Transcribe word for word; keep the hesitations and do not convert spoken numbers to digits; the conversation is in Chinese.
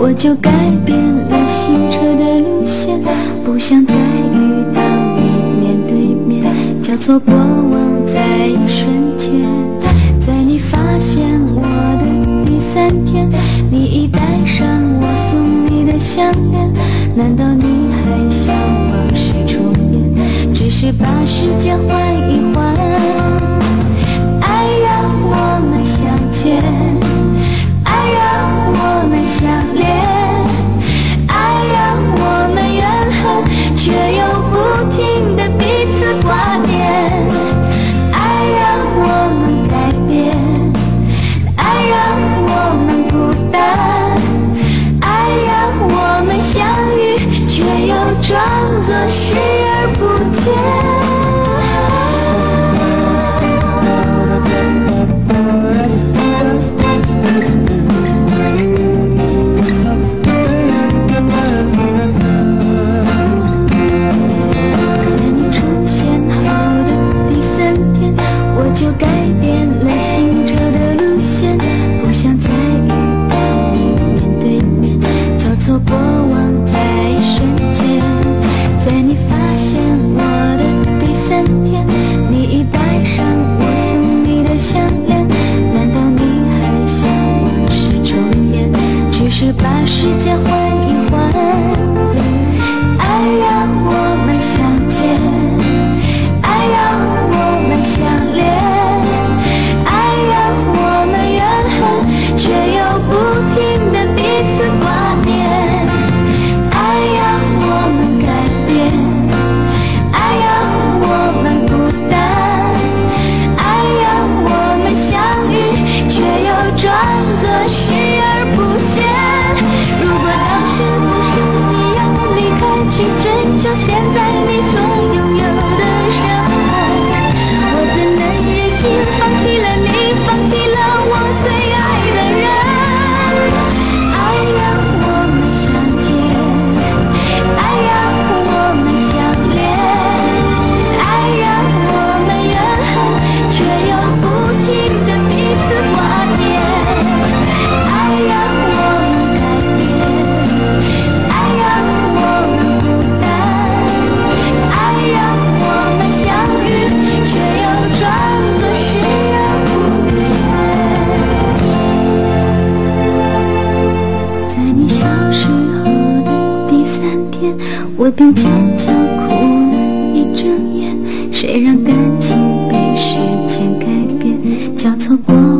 我就改变了行车的路线，不想再遇到你面对面，交错过往在一瞬间。在你发现我的第三天，你已戴上我送你的项链，难道你还想往事重演？只是把时间换一换，爱让我们相见，爱让我们相恋，爱让我们怨恨，却又不停地彼此挂念。爱让我们改变，爱让我们孤单，爱让我们相遇，却又装作视而不见。就改变了行车的路线，不想再遇到你面对面，交错过往在一瞬间。在你发现我的第三天，你已戴上我送你的项链，难道你还想往事重演？只是把时间换一换，爱让我们相见，爱让我们相恋，却又不停地彼此挂念。爱让我们改变，爱让我们孤单，爱让我们相遇，却又装作视而不见。如果当时不是你要离开去追求现在你所拥有的伤害，我怎能忍心放弃了你，放弃了我最爱的人。爱让我们相见，爱让我们相恋，爱让我们怨恨，却又不停地彼此挂念。爱让我们改变，爱让我们孤单，爱让我们相遇，却又装作视而不见。在你消失后的第三天，我便悄悄哭了一整夜。谁让感情被时间改变，交错过